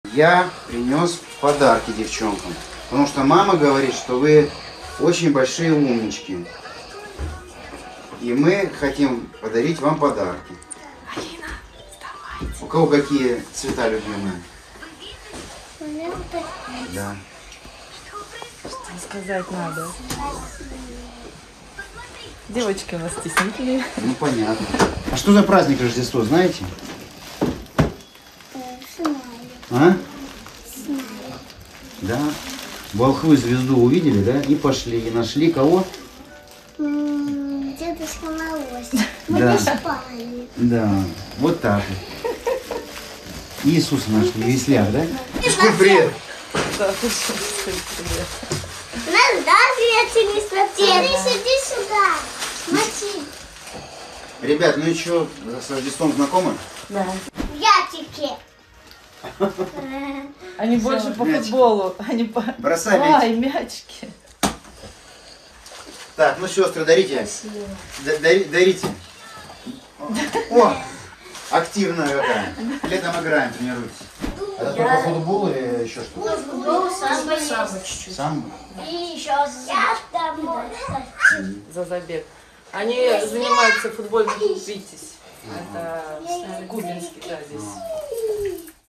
я принес подарки девчонкам. Потому что мама говорит, что вы очень большие умнички. И мы хотим подарить вам подарки. Алина, вставайте. У кого какие цвета любимые? Да. Что сказать надо? Девочки у нас стеснительные. Ну понятно. А что за праздник Рождество, знаете? А? Да. Волхвы звезду увидели, да? И пошли. И нашли кого? Дедушка Мороз. Мы Да. не спали. Да. Вот так вот. Иисуса нашли, весляк, да? Физкульт, привет. Да, привет. Нас даже эти не смотрели. Иди сюда. Смотри. Ребят, ну и что, с Рождеством знакомы? Да. В ятике. Они больше по мячики. футболу. Они по... Бросай Ай, мячики. Так, ну сестры, дарите. Дарите. О, активная какая. Летом играем, тренируйтесь. Это только футбол или еще что-то? Футбол самый чуть-чуть. Сам? И еще я домой. За забег. Они занимаются футбольным Витязь. Это Губинский, да, здесь.